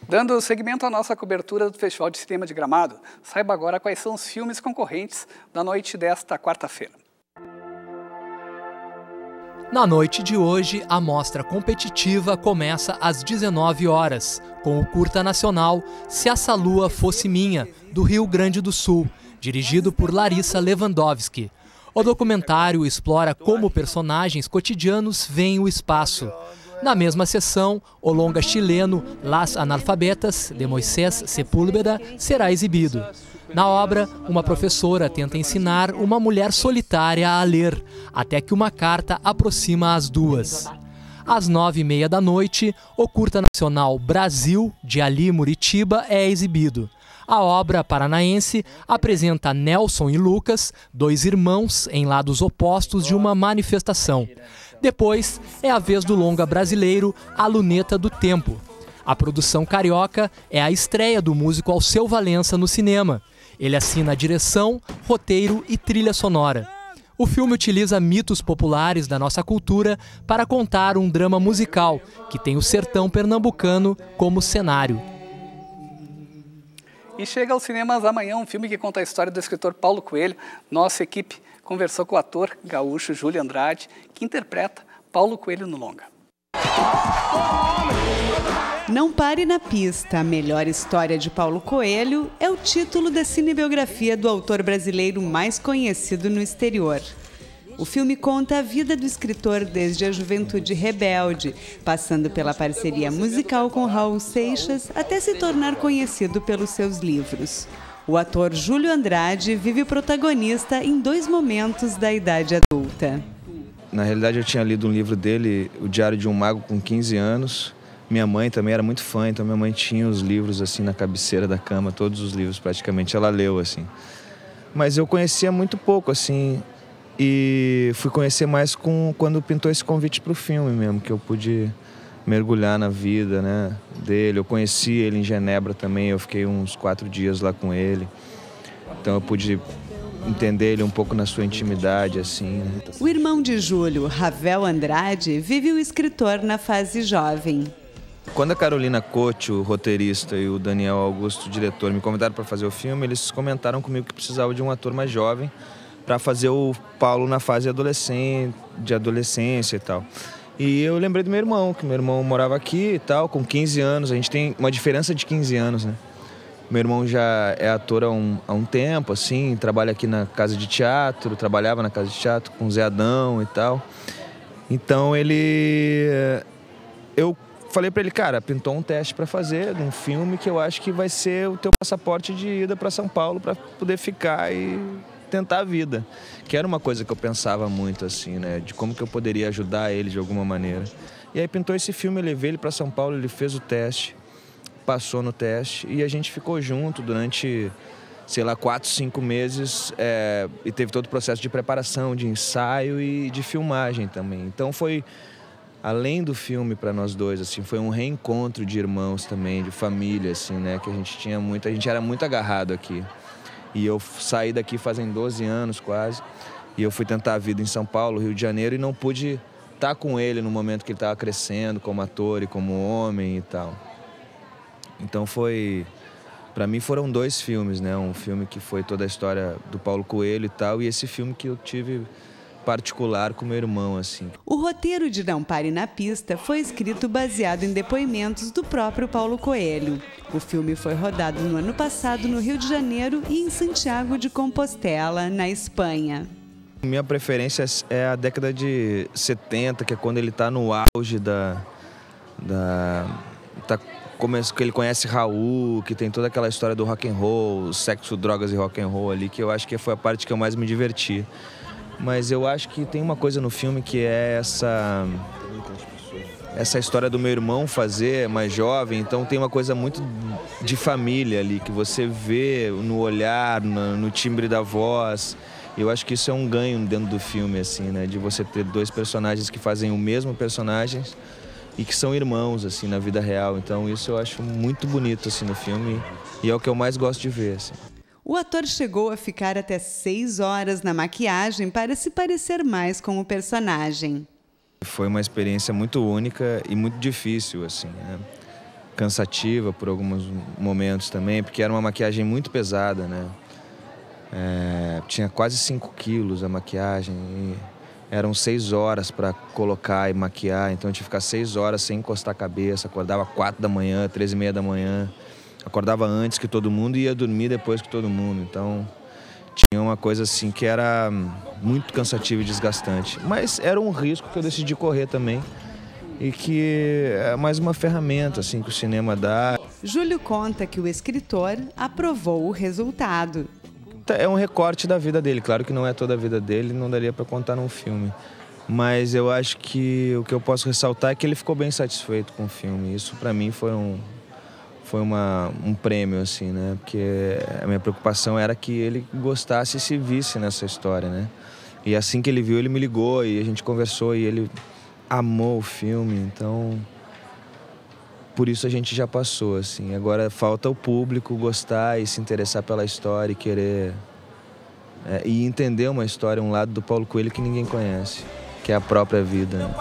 Dando seguimento à nossa cobertura do Festival de Cinema de Gramado, saiba agora quais são os filmes concorrentes da noite desta quarta-feira. Na noite de hoje, a mostra competitiva começa às 19 horas, com o curta nacional Se Essa Lua Fosse Minha, do Rio Grande do Sul, dirigido por Larissa Lewandowski. O documentário explora como personagens cotidianos veem o espaço. Na mesma sessão, o longa chileno Las Analfabetas, de Moisés Sepúlveda, será exibido. Na obra, uma professora tenta ensinar uma mulher solitária a ler, até que uma carta aproxima as duas. Às 9h30 da noite, o curta nacional Brasil, de Ali Muritiba, é exibido. A obra paranaense apresenta Nelson e Lucas, dois irmãos em lados opostos de uma manifestação. Depois, é a vez do longa brasileiro A Luneta do Tempo. A produção carioca é a estreia do músico Alceu Valença no cinema. Ele assina a direção, roteiro e trilha sonora. O filme utiliza mitos populares da nossa cultura para contar um drama musical que tem o sertão pernambucano como cenário. E chega aos cinemas amanhã um filme que conta a história do escritor Paulo Coelho. Nossa equipe conversou com o ator gaúcho Júlio Andrade, que interpreta Paulo Coelho no longa. Não Pare na Pista, a melhor história de Paulo Coelho, é o título da cinebiografia do autor brasileiro mais conhecido no exterior. O filme conta a vida do escritor desde a juventude rebelde, passando pela parceria musical com Raul Seixas até se tornar conhecido pelos seus livros. O ator Júlio Andrade vive o protagonista em 2 momentos da idade adulta. Na realidade, eu tinha lido um livro dele, O Diário de um Mago, com 15 anos. Minha mãe também era muito fã, então minha mãe tinha os livros assim na cabeceira da cama, todos os livros praticamente ela leu assim. Mas eu conhecia muito pouco assim. E fui conhecer mais quando pintou esse convite para o filme mesmo, que eu pude mergulhar na vida, né, dele. Eu conheci ele em Genebra também, eu fiquei uns 4 dias lá com ele. Então eu pude entender ele um pouco na sua intimidade, assim. Né? O irmão de Júlio, Ravel Andrade, vive o escritor na fase jovem. Quando a Carolina Cote, o roteirista, e o Daniel Augusto, o diretor, me convidaram para fazer o filme, eles comentaram comigo que precisava de um ator mais jovem para fazer o Paulo na fase de adolescência e tal. E eu lembrei do meu irmão, que meu irmão morava aqui e tal, com 15 anos. A gente tem uma diferença de 15 anos, né? Meu irmão já é ator há um tempo, assim, trabalha aqui na casa de teatro, trabalhava na casa de teatro com o Zé Adão e tal. Então eu falei para ele, cara, pintou um teste para fazer de um filme que eu acho que vai ser o teu passaporte de ida para São Paulo para poder ficar e tentar a vida, que era uma coisa que eu pensava muito assim, né, de como que eu poderia ajudar ele de alguma maneira. E aí pintou esse filme, eu levei ele para São Paulo, ele fez o teste, passou no teste e a gente ficou junto durante, sei lá, 4, 5 meses e teve todo o processo de preparação, de ensaio e de filmagem também. Então foi, além do filme para nós dois, assim, foi um reencontro de irmãos também, de família, assim, né, que a gente era muito agarrado aqui. E eu saí daqui fazem 12 anos quase, e eu fui tentar a vida em São Paulo, Rio de Janeiro, e não pude estar com ele no momento que ele estava crescendo como ator e como homem e tal. Então para mim foram 2 filmes, né? Um filme que foi toda a história do Paulo Coelho e tal, e esse filme que eu tive particular com meu irmão, assim. O roteiro de Não Pare na Pista foi escrito baseado em depoimentos do próprio Paulo Coelho. O filme foi rodado no ano passado no Rio de Janeiro e em Santiago de Compostela, na Espanha. Minha preferência é a década de 70, que é quando ele está no auge que ele conhece Raul, que tem toda aquela história do rock and roll, sexo, drogas e rock and roll ali, que eu acho que foi a parte que eu mais me diverti. Mas eu acho que tem uma coisa no filme que é essa história do meu irmão fazer mais jovem, então tem uma coisa muito de família ali, que você vê no olhar, no timbre da voz. Eu acho que isso é um ganho dentro do filme, assim, né? De você ter 2 personagens que fazem o mesmo personagem e que são irmãos, assim, na vida real. Então isso eu acho muito bonito, assim, no filme e é o que eu mais gosto de ver, assim. O ator chegou a ficar até 6 horas na maquiagem para se parecer mais com o personagem. Foi uma experiência muito única e muito difícil, assim, né? cansativa por alguns momentos também, porque era uma maquiagem muito pesada, né? Tinha quase 5 quilos a maquiagem e eram 6 horas para colocar e maquiar, então eu tinha que ficar 6 horas sem encostar a cabeça, acordava 4 da manhã, 3h30 da manhã, acordava antes que todo mundo e ia dormir depois que todo mundo, então tinha uma coisa assim que era muito cansativa e desgastante, mas era um risco que eu decidi correr também e que é mais uma ferramenta assim que o cinema dá. Júlio conta que o escritor aprovou o resultado. É um recorte da vida dele, claro que não é toda a vida dele, não daria para contar num filme. Mas eu acho que o que eu posso ressaltar é que ele ficou bem satisfeito com o filme. Isso para mim foi um prêmio, assim, né? Porque a minha preocupação era que ele gostasse e se visse nessa história, né? E assim que ele viu, ele me ligou e a gente conversou e ele amou o filme, então por isso a gente já passou, assim. Agora falta o público gostar e se interessar pela história e querer e entender uma história, um lado do Paulo Coelho que ninguém conhece, que é a própria vida, né?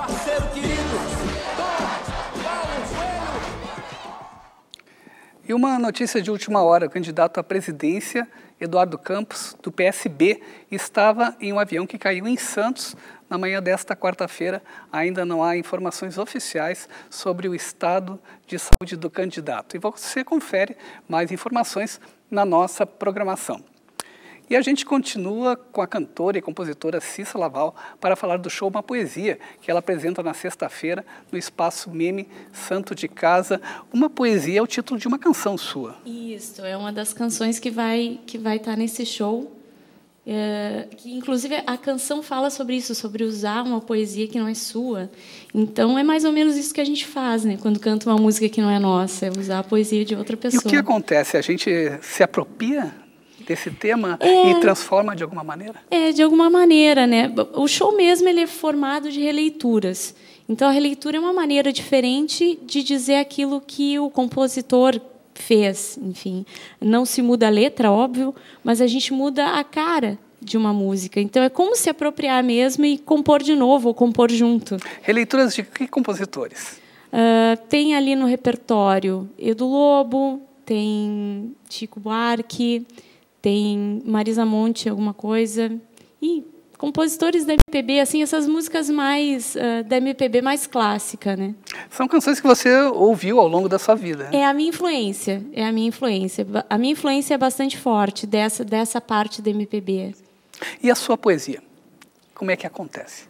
E uma notícia de última hora: o candidato à presidência, Eduardo Campos, do PSB, estava em um avião que caiu em Santos na manhã desta quarta-feira. Ainda não há informações oficiais sobre o estado de saúde do candidato. E você confere mais informações na nossa programação. E a gente continua com a cantora e compositora Cissa Laval para falar do show Uma Poesia, que ela apresenta na sexta-feira no Espaço Meme Santo de Casa. Uma Poesia é o título de uma canção sua. Isso, é uma das canções que vai estar nesse show. Que, inclusive, a canção fala sobre isso, sobre usar uma poesia que não é sua. Então, é mais ou menos isso que a gente faz, né? Quando canta uma música que não é nossa, é usar a poesia de outra pessoa. E o que acontece? A gente se apropria desse tema e transforma de alguma maneira? De alguma maneira, né? O show mesmo ele é formado de releituras. Então, a releitura é uma maneira diferente de dizer aquilo que o compositor fez, enfim. Não se muda a letra, óbvio, mas a gente muda a cara de uma música. Então, é como se apropriar mesmo e compor de novo, ou compor junto. Releituras de que compositores? Tem ali no repertório Edu Lobo, tem Chico Buarque, tem Marisa Monte, alguma coisa, e compositores da MPB, assim, essas músicas mais da MPB mais clássica, né? São canções que você ouviu ao longo da sua vida. Né? É a minha influência, A minha influência é bastante forte dessa parte da MPB. E a sua poesia? Como é que acontece?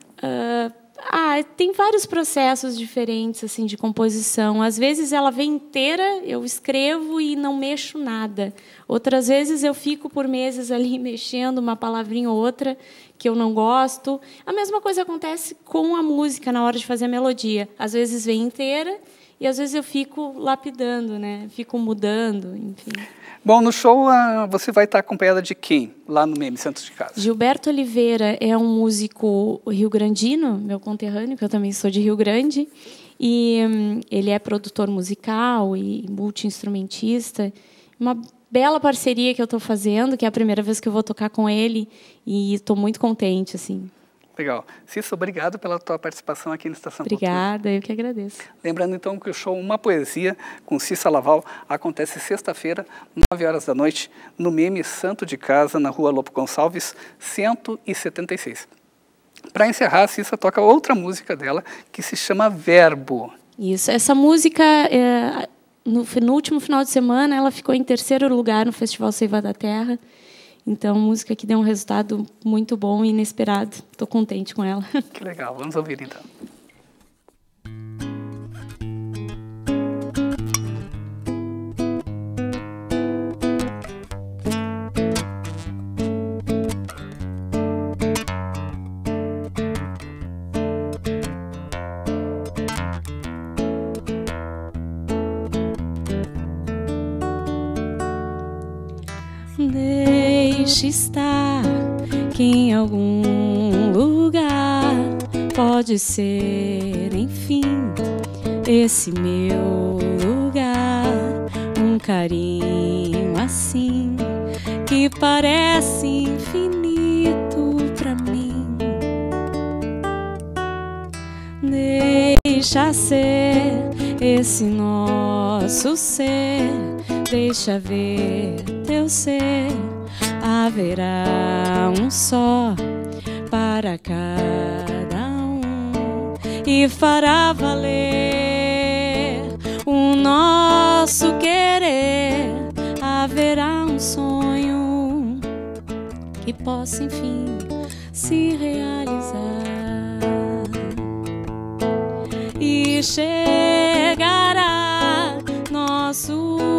Tem vários processos diferentes assim de composição. Às vezes ela vem inteira, eu escrevo e não mexo nada. Outras vezes eu fico por meses ali mexendo uma palavrinha ou outra que eu não gosto. A mesma coisa acontece com a música na hora de fazer a melodia. Às vezes vem inteira e às vezes eu fico lapidando, né? Fico mudando, enfim. Bom, no show você vai estar acompanhada de quem, lá no Meme Santos de Casa? Gilberto Oliveira é um músico rio-grandino, meu conterrâneo, que eu também sou de Rio Grande, e ele é produtor musical e multi-instrumentista. Uma bela parceria que eu estou fazendo, que é a primeira vez que eu vou tocar com ele, e estou muito contente, assim. Legal. Cissa, obrigado pela tua participação aqui no Estação Obrigada, Cultura. Eu que agradeço. Lembrando, então, que o show Uma Poesia, com Cissa Laval, acontece sexta-feira, 9h da noite, no Meme Santo de Casa, na Rua Lopo Gonçalves, 176. Para encerrar, a Cissa toca outra música dela, que se chama Verbo. Isso. Essa música, no último final de semana, ela ficou em 3º lugar no Festival Seiva da Terra. Então, música que deu um resultado muito bom e inesperado. Estou contente com ela. Que legal. Vamos ouvir, então. Deixe estar que em algum lugar pode ser, enfim, esse meu lugar. Um carinho assim que parece infinito pra mim. deixa ser esse nosso ser, deixa ver teu ser. Haverá um só para cada um e fará valer o nosso querer. Haverá um sonho que possa enfim se realizar e chegará nosso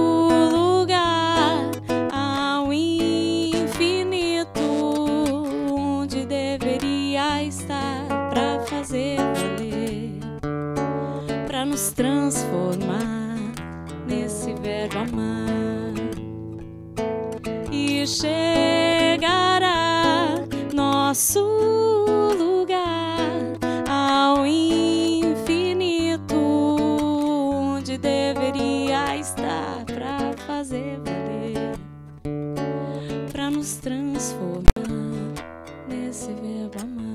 lugar ao infinito, onde deveria estar para fazer valer, para nos transformar nesse verbo amar. E chegará nosso lugar ao infinito, onde deveria estar para fazer valer, para nos transformar nesse verbo amar.